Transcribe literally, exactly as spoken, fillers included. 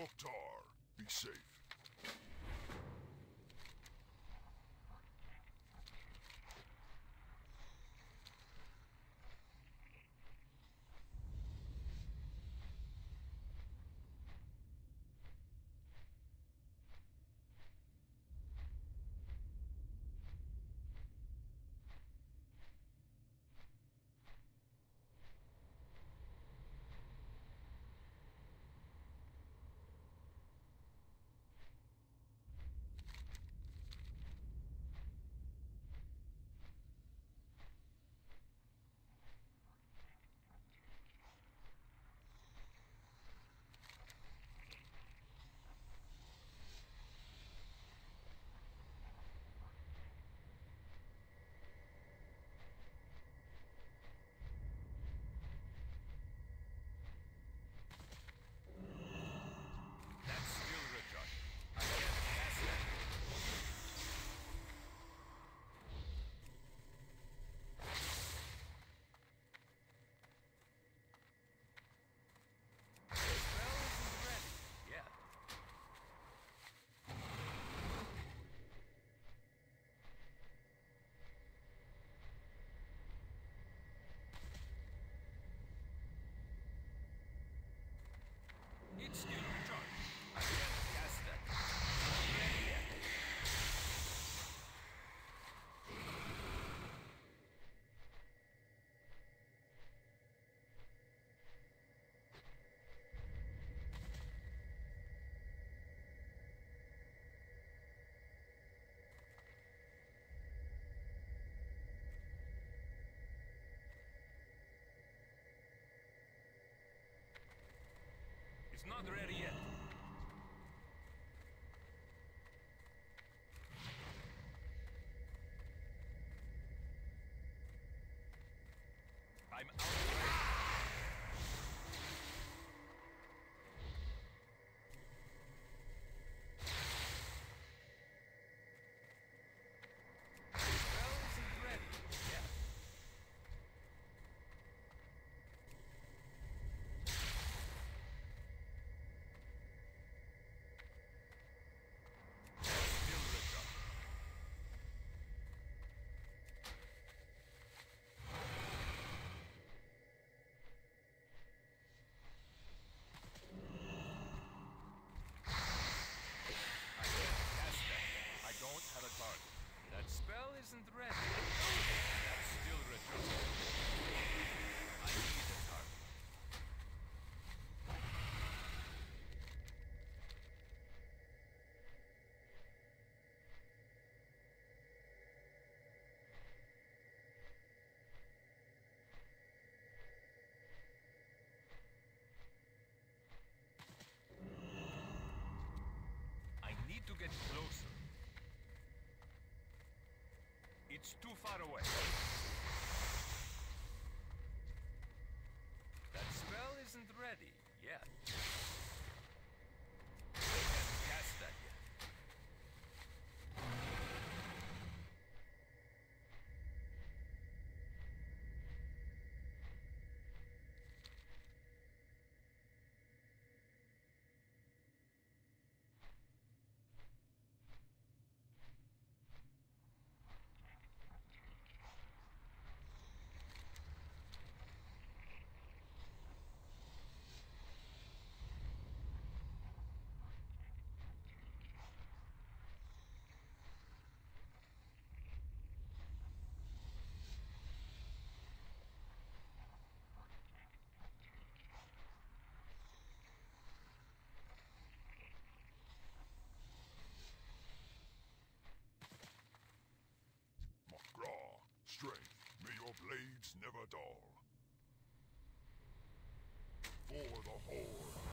Mokhtar, be safe. It's still recharged. I can't cast that. Not ready yet. It's not ready yet. I'm out of range. Spell isn't ready yet. I don't have a target. That spell isn't ready. That's still recharged. I need a target. I need to get closer. It's too far away. That spell isn't ready yet. I can't cast that yet. Makhtar, strength, may your blades never dull. For the Horde.